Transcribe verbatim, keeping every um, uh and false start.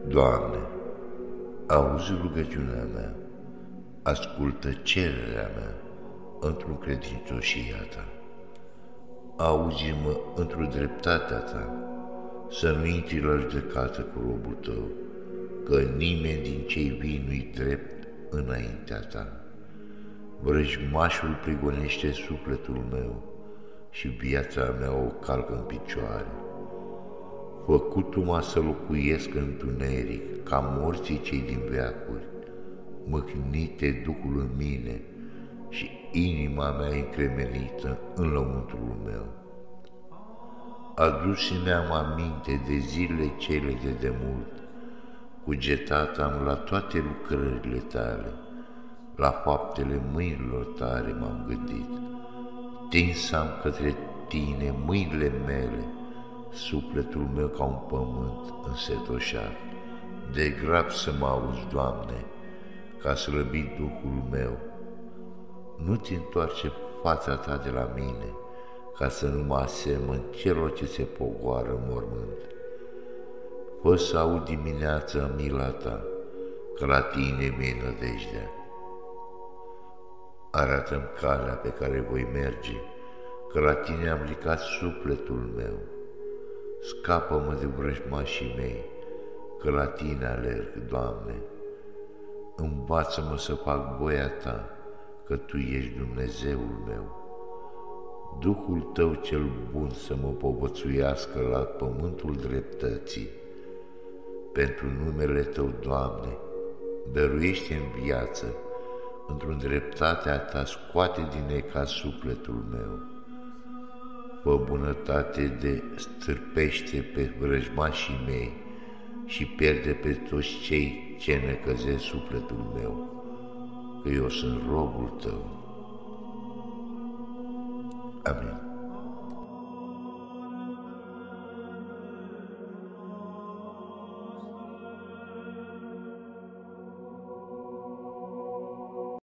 Doamne, auzi rugăciunea mea, ascultă cererea mea într-o credincioșia Ta. Auzi-mă într-o dreptatea Ta, să nu intri la judecată cu robul Tău, că nimeni din cei vii nu-i drept înaintea Ta. Vrăjmașul prigonește sufletul meu și viața mea o calcă în picioare. Făcut-o-mă să locuiesc în întuneric, ca morții cei din veacuri. Mâhnite Duhul în mine și inima mea încremenită în lăuntrul meu. Adus-mi-am aminte de zilele cele de demult, cugetat am la toate lucrările Tale, la faptele mâinilor Tale m-am gândit. Tins am către Tine mâinile mele, sufletul meu ca un pământ însetoșat. De grab să mă auzi, Doamne, ca slăbit Duhul meu. Nu-ți întoarce fața Ta de la mine, ca să nu mă asemăn celor ce se pogoară în mormânt. Fă să aud dimineața mila Ta, că la Tine mi-e nădejdea. Arată-mi calea pe care voi merge, că la Tine am ridicat sufletul meu. Scapă-mă de vrăjmașii mei, că la Tine alerg, Doamne. Învață-mă să fac voia Ta, că Tu ești Dumnezeul meu. Duhul Tău cel bun să mă povățuiască la pământul dreptății. Pentru numele Tău, Doamne, dăruiește în viață, într-o dreptatea Ta scoate din necaz sufletul meu. Fă bunătate de stârpește pe vrăjmașii mei și pierde pe toți cei ce necăzesc sufletul meu, că eu sunt robul Tău. Amin.